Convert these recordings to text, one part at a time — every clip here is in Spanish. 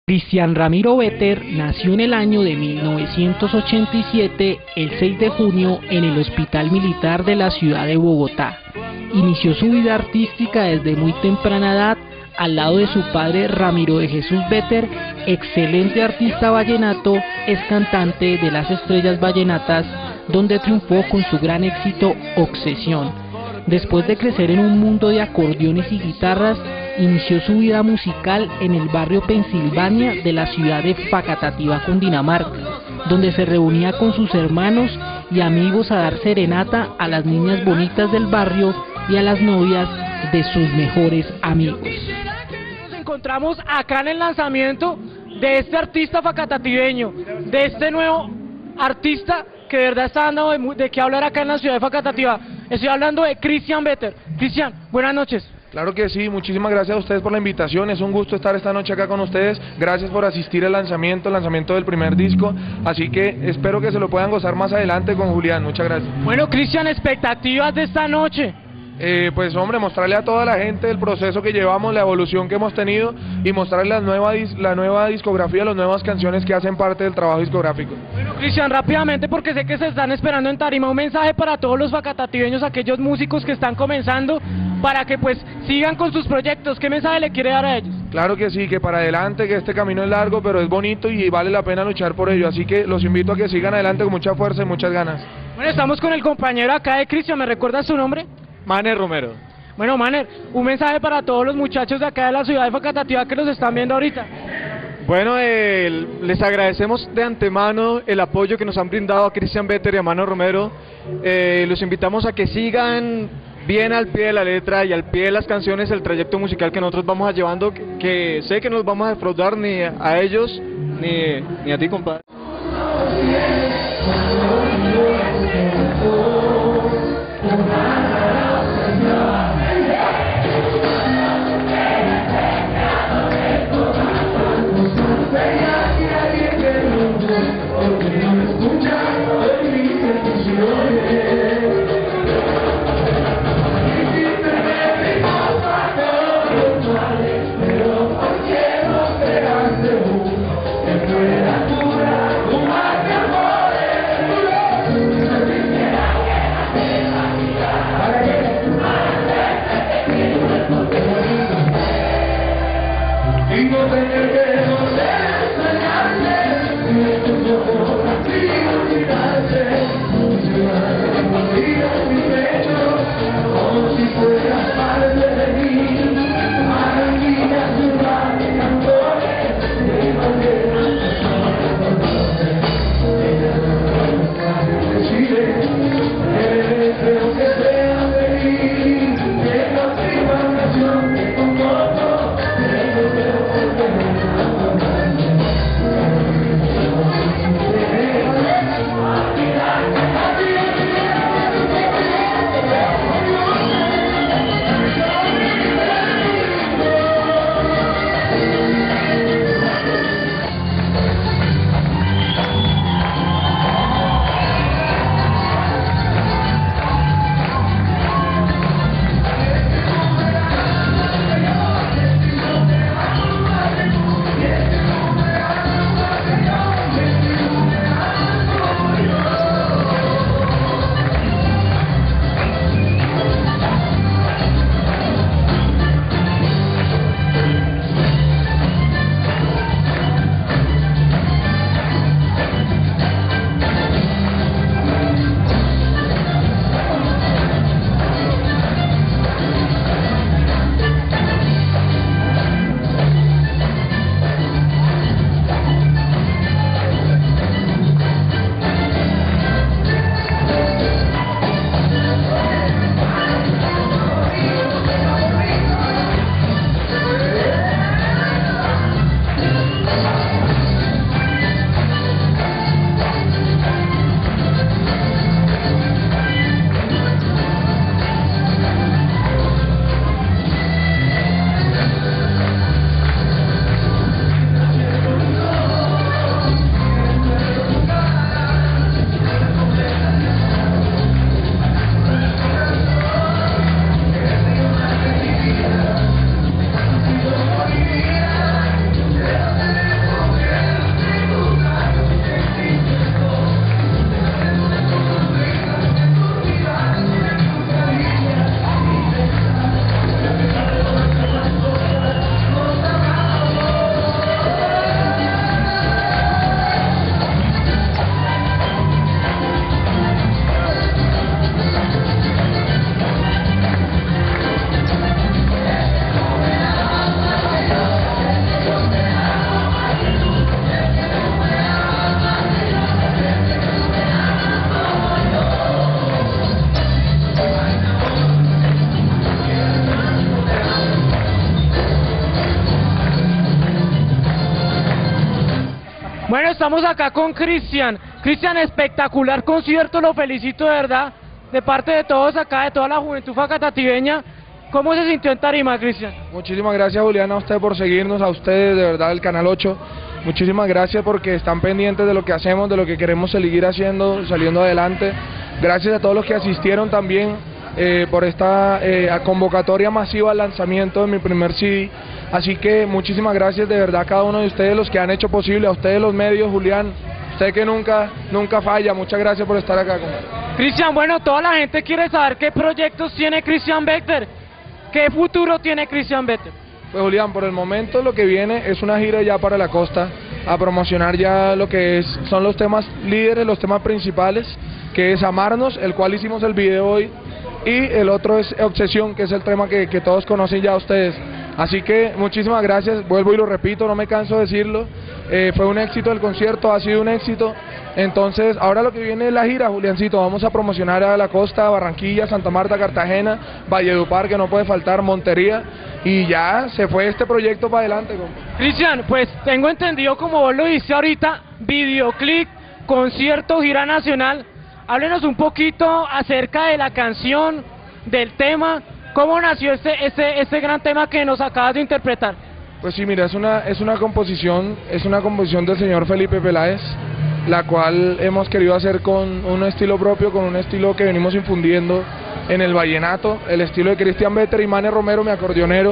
Cristian Ramiro Vetter nació en el año de 1987, el 6 de junio, en el Hospital Militar de la ciudad de Bogotá. Inició su vida artística desde muy temprana edad, al lado de su padre Ramiro de Jesús Vetter, excelente artista vallenato, es cantante de las Estrellas Vallenatas, donde triunfó con su gran éxito Obsesión. Después de crecer en un mundo de acordeones y guitarras, inició su vida musical en el barrio Pensilvania de la ciudad de Facatativá, Cundinamarca, donde se reunía con sus hermanos y amigos a dar serenata a las niñas bonitas del barrio y a las novias de sus mejores amigos. Nos encontramos acá en el lanzamiento de este artista facatativeño, de este nuevo artista que de verdad está dando de qué hablar acá en la ciudad de Facatativá. Estoy hablando de Cristian Vetter. Cristian, buenas noches. Claro que sí, muchísimas gracias a ustedes por la invitación, es un gusto estar esta noche acá con ustedes, gracias por asistir al lanzamiento del primer disco, así que espero que se lo puedan gozar más adelante con Julián, muchas gracias. Bueno, Cristian, expectativas de esta noche. Pues hombre, mostrarle a toda la gente el proceso que llevamos, la evolución que hemos tenido y mostrarle la nueva discografía, las nuevas canciones que hacen parte del trabajo discográfico. Bueno, Cristian, rápidamente, porque sé que se están esperando en tarima, un mensaje para todos los facatativeños, aquellos músicos que están comenzando, para que pues sigan con sus proyectos. ¿Qué mensaje le quiere dar a ellos? Claro que sí, que para adelante, que este camino es largo, pero es bonito y vale la pena luchar por ello, así que los invito a que sigan adelante con mucha fuerza y muchas ganas. Bueno, estamos con el compañero acá de Cristian, ¿me recuerda su nombre? Maner Romero. Bueno, Maner, un mensaje para todos los muchachos de acá de la ciudad de Facatativá que los están viendo ahorita. Bueno, les agradecemos de antemano el apoyo que nos han brindado a Cristian Vetter y a Maner Romero. Los invitamos a que sigan bien al pie de la letra y al pie de las canciones el trayecto musical que nosotros vamos llevando, que sé que no nos vamos a defraudar ni a ellos ni a ti, compadre. Thank you. Bueno, estamos acá con Cristian. Cristian, espectacular concierto, lo felicito de verdad, de parte de todos acá, de toda la juventud facatativeña. ¿Cómo se sintió en tarima, Cristian? Muchísimas gracias, Julián, a usted por seguirnos, a ustedes, de verdad, el Canal 8. Muchísimas gracias porque están pendientes de lo que hacemos, de lo que queremos seguir haciendo, saliendo adelante. Gracias a todos los que asistieron también por esta convocatoria masiva al lanzamiento de mi primer CD. Así que muchísimas gracias de verdad a cada uno de ustedes, los que han hecho posible, a ustedes los medios, Julián, usted que nunca falla. Muchas gracias por estar acá conmigo. Cristian, bueno, toda la gente quiere saber qué proyectos tiene Christian Becker. ¿Qué futuro tiene Christian Becker? Pues Julián, por el momento lo que viene es una gira ya para la costa, a promocionar ya lo que son los temas líderes, los temas principales, que es Amarnos, el cual hicimos el video hoy, y el otro es Obsesión, que es el tema que todos conocen ya ustedes. Así que muchísimas gracias, vuelvo y lo repito, no me canso de decirlo, fue un éxito el concierto, ha sido un éxito. Entonces ahora lo que viene es la gira, Juliancito, vamos a promocionar a la costa, Barranquilla, Santa Marta, Cartagena, Valledupar, que no puede faltar, Montería, y ya se fue este proyecto para adelante. Cristian, pues tengo entendido, como vos lo dijiste ahorita, videoclip, concierto, gira nacional. Háblenos un poquito acerca de la canción, del tema. ¿Cómo nació este gran tema que nos acabas de interpretar? Pues sí, mira, es una composición del señor Felipe Peláez, la cual hemos querido hacer con un estilo propio, con un estilo que venimos infundiendo en el vallenato, el estilo de Christian Becker y Mane Romero, mi acordeonero,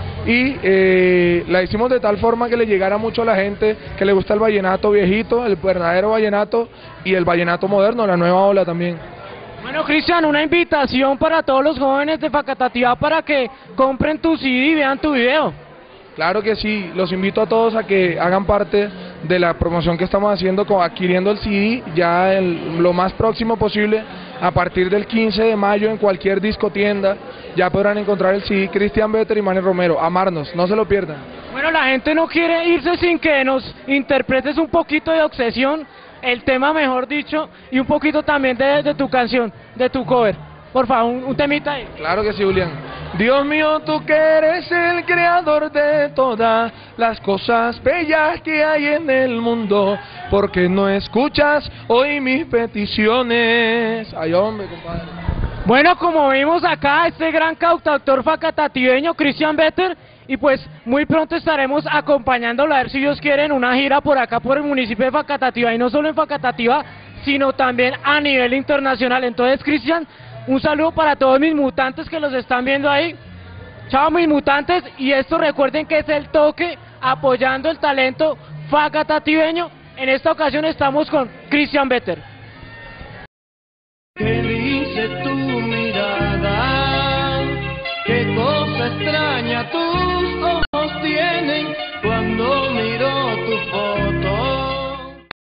y la hicimos de tal forma que le llegara mucho a la gente que le gusta el vallenato viejito, el verdadero vallenato, y el vallenato moderno, la nueva ola también. Bueno, Cristian, una invitación para todos los jóvenes de Facatativá para que compren tu CD y vean tu video. Claro que sí, los invito a todos a que hagan parte de la promoción que estamos haciendo, adquiriendo el CD ya lo más próximo posible. A partir del 15 de mayo en cualquier discotienda ya podrán encontrar el CD Christian Becker y Mane Romero. Amarnos, no se lo pierdan. Bueno, la gente no quiere irse sin que nos interpretes un poquito de Obsesión, el tema mejor dicho, y un poquito también de tu canción, de tu cover. Por favor, un temita ahí. Claro que sí, Julián. Dios mío, tú que eres el creador de todas las cosas bellas que hay en el mundo, ¿por qué no escuchas hoy mis peticiones? Ay, hombre, compadre. Bueno, como vimos acá, este gran cantautor facatativeño, Christian Becker, y pues muy pronto estaremos acompañándolo, a ver si Dios quiere, en una gira por acá, por el municipio de Facatativá, y no solo en Facatativá, sino también a nivel internacional. Entonces, Cristian, un saludo para todos mis mutantes que los están viendo ahí. Chao, mis mutantes, y esto recuerden que es El Toque, apoyando el talento facatativeño. En esta ocasión estamos con Christian Becker. ¿Qué dice tu mirada? ¿Qué cosa extraña tú?